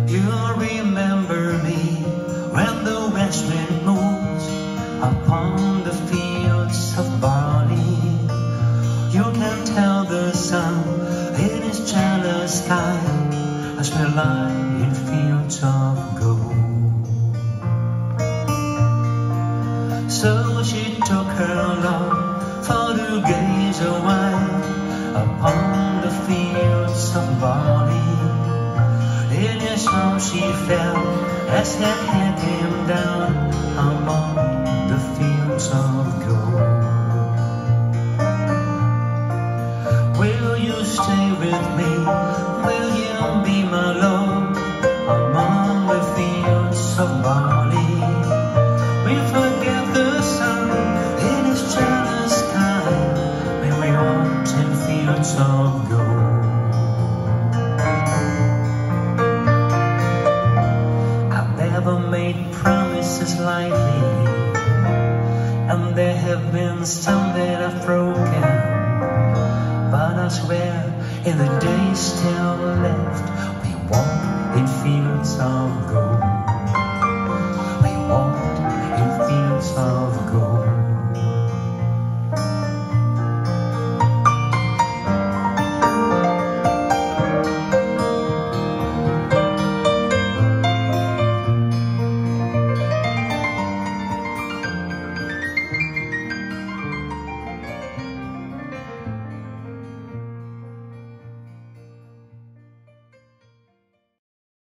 You'll remember me when the west wind moves upon the fields of barley. You can tell the sun in his jealous sky as we lie in fields of gold. So she took her love for to gaze a while upon the fields of barley. In his arms she fell as he had him down among the fields of gold. Will you stay with me? Will you be my love among the fields of barley? We forget the sun in his jealous sky when we walked in fields of gold. Made promises lightly, and there have been some that I've broken, but I swear in the days still left